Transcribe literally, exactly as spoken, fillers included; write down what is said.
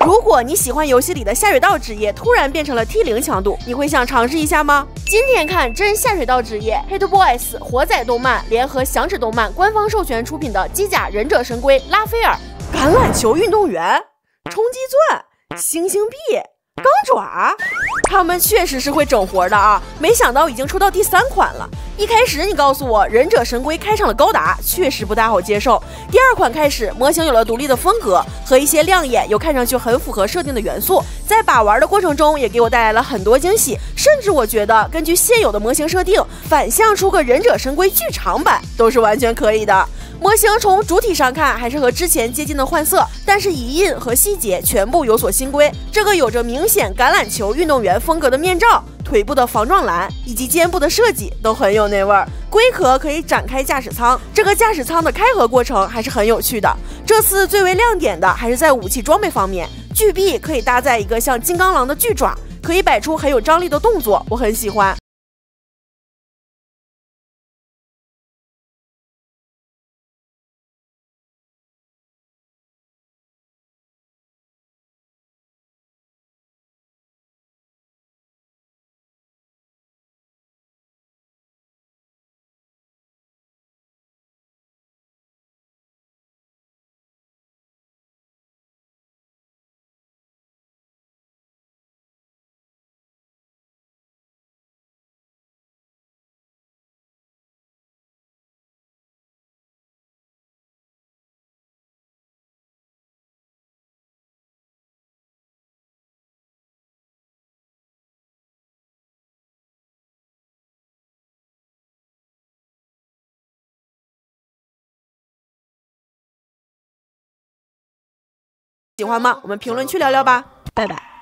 如果你喜欢游戏里的下水道职业突然变成了 T 零 强度，你会想尝试一下吗？今天看真下水道职业 Hit Boys 火仔动漫联合响指动漫官方授权出品的机甲忍者神龟拉斐尔、橄榄球运动员、冲击钻、星星臂、钢爪，他们确实是会整活的啊！没想到已经出到第三款了。一开始你告诉我忍者神龟开场的高达确实不大好接受，第二款开始模型有了独立的风格和一些亮眼又看上去很符合设定的元素，在把玩的过程中也给我带来了很多惊喜，甚至我觉得根据现有的模型设定反向出个忍者神龟剧场版都是完全可以的。模型从主体上看还是和之前接近的换色，但是遗印和细节全部有所新规。这个有着明显橄榄球运动员风格的面罩、腿部的防撞栏以及肩部的设计都很有那味儿。龟壳可以展开驾驶舱，这个驾驶舱的开合过程还是很有趣的。这次最为亮点的还是在武器装备方面，巨臂可以搭载一个像金刚狼的巨爪，可以摆出很有张力的动作，我很喜欢。喜欢吗？我们评论区聊聊吧，拜拜。